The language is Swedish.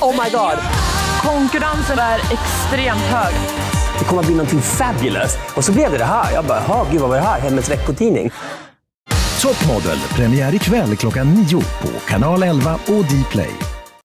Oh my god. Konkurrensen är extremt hög. Det kommer att bli någonting fabulous. Och så blev det här. Jag bara, gud vad var det här? Hemmets veckotidning. Top Model premiär ikväll klockan 9 på kanal 11 och Dplay.